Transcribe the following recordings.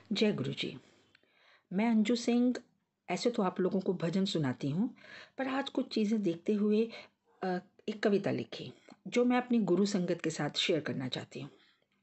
जय गुरु जी। मैं अंजू सिंह। ऐसे तो आप लोगों को भजन सुनाती हूँ, पर आज कुछ चीज़ें देखते हुए एक कविता लिखी जो मैं अपनी गुरु संगत के साथ शेयर करना चाहती हूँ।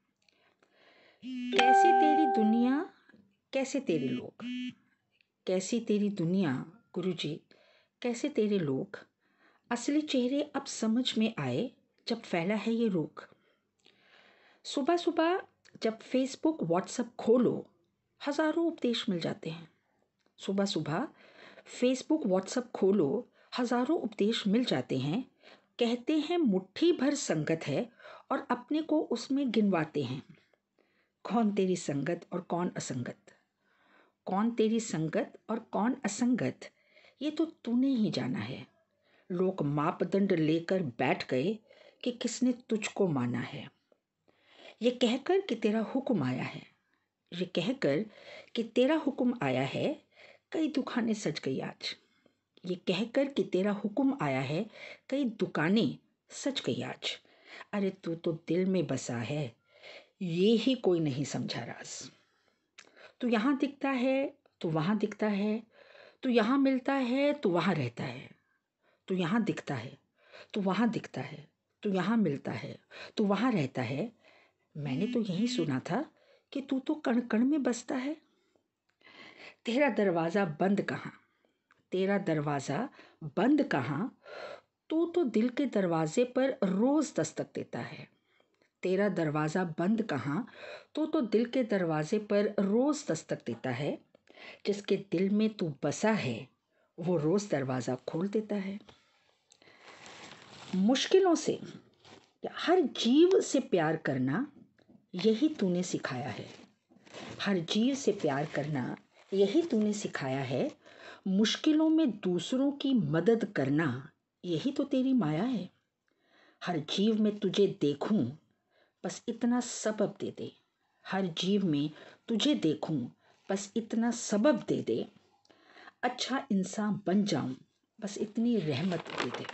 कैसी तेरी दुनिया, कैसे तेरे लोग, कैसी तेरी दुनिया गुरु जी, कैसे तेरे लोग, असली चेहरे अब समझ में आए जब फैला है ये रोग। सुबह सुबह जब फेसबुक व्हाट्सएप खोलो, हज़ारों उपदेश मिल जाते हैं। सुबह सुबह फेसबुक व्हाट्सएप खोलो, हज़ारों उपदेश मिल जाते हैं। कहते हैं मुट्ठी भर संगत है और अपने को उसमें गिनवाते हैं। कौन तेरी संगत और कौन असंगत, कौन तेरी संगत और कौन असंगत, ये तो तूने ही जाना है। लोग मापदंड लेकर बैठ गए कि किसने तुझको माना है। ये कहकर कि तेरा हुक्म आया है, ये कहकर कि तेरा हुक्म आया है, कई दुकानें सज गई आज। ये कहकर कि तेरा हुक्म आया है, कई दुकानें सज गई आज। अरे तू तो दिल में बसा है, ये ही कोई नहीं समझा राज। तू यहाँ दिखता है तो वहाँ दिखता है, तू यहाँ मिलता है तो वहाँ रहता है। तू यहाँ दिखता है तो वहाँ दिखता है, तू यहाँ मिलता है तो वहाँ रहता है। मैंने तो यही सुना था कि तू तो कण कण में बसता है। तेरा दरवाज़ा बंद कहाँ, तेरा दरवाज़ा बंद कहाँ, तू तो दिल के दरवाजे पर रोज़ दस्तक देता है। तेरा दरवाज़ा बंद कहाँ, तू तो दिल के दरवाजे पर रोज़ दस्तक देता है। जिसके दिल में तू बसा है वो रोज़ दरवाज़ा खोल देता है। मुश्किलों से हर जीव से प्यार करना यही तूने सिखाया है। हर जीव से प्यार करना यही तूने सिखाया है। मुश्किलों में दूसरों की मदद करना यही तो तेरी माया है। हर जीव में तुझे देखूं, बस इतना सबब दे दे। हर जीव में तुझे देखूं, बस इतना सबब दे दे। अच्छा इंसान बन जाऊं, बस इतनी रहमत दे दे।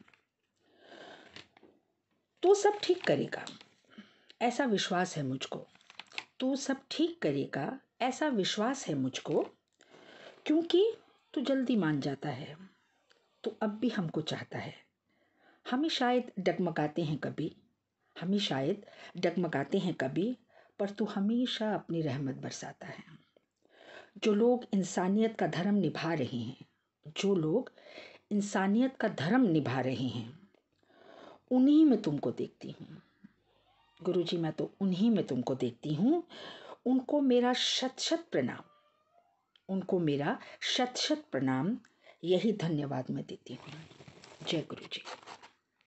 तो सब ठीक करेगा, ऐसा विश्वास है मुझको। तू सब ठीक करेगा, ऐसा विश्वास है मुझको। क्योंकि तू जल्दी मान जाता है, तू अब भी हमको चाहता है। हमें शायद डगमगाते हैं कभी, हमें शायद डगमगाते हैं कभी, पर तू हमेशा अपनी रहमत बरसाता है। जो लोग इंसानियत का धर्म निभा रहे हैं, जो लोग इंसानियत का धर्म निभा रहे हैं, उन्हीं में तुमको देखती हूँ गुरुजी। मैं तो उन्हीं में तुमको देखती हूँ। उनको मेरा शत शत प्रणाम, उनको मेरा शत शत प्रणाम, यही धन्यवाद मैं देती हूँ। जय गुरु जी।